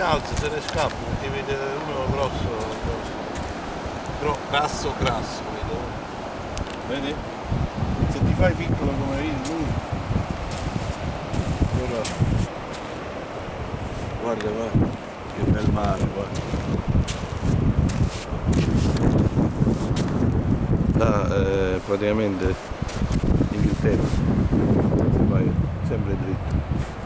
alza, se ne scappa, perché vede uno grosso, grasso, vedi? Se ti fai piccolo come lui, allora, guarda qua, che bel mare, guarda. Là praticamente Inghilterra, vai sempre dritto.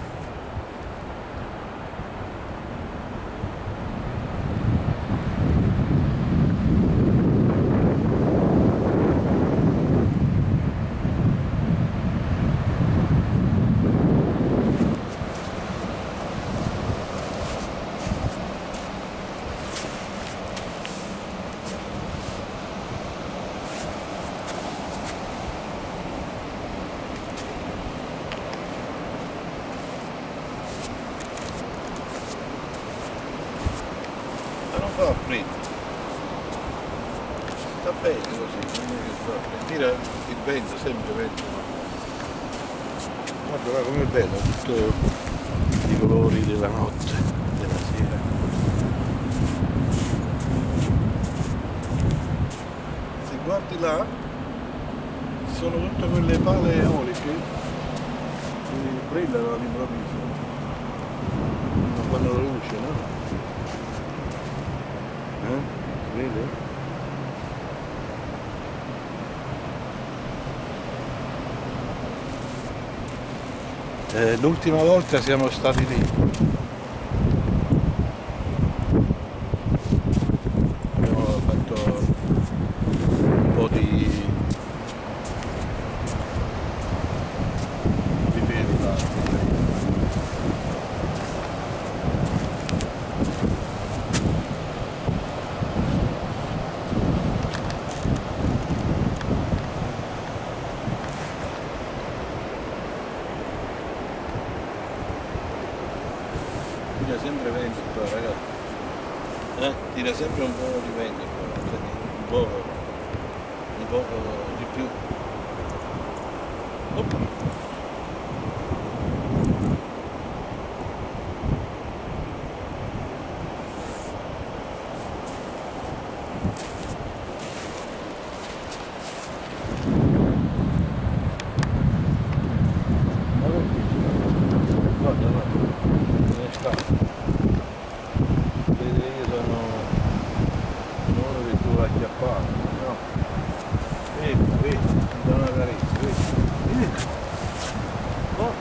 Non fa freddo, sta bene così, non è che fa freddo. Tira il vento, sempre vento. Guarda qua com'è bello, tutti i colori della notte, della sera. Se guardi là, ci sono tutte quelle pale eoliche che brillano all'improvviso, non fanno la luce, no? Vede? L'ultima volta siamo stati lì. Abbiamo fatto un po' di vedi là. Tira sempre vento qua, ragazzi. Tira sempre un po' di vento qua, un po' di più. Oppa. Guarda, se ne scappa. Vedi, io sono uno che tu vai a chiappare, no? Vedi, ti do una carezza, vedi? Oh.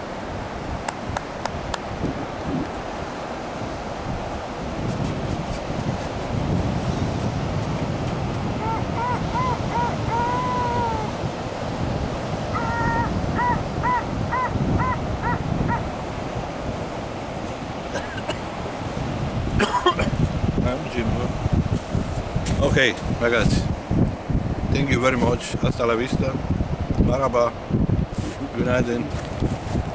Ok ragazzi, thank you very much, hasta la vista, marhaba, günaydın.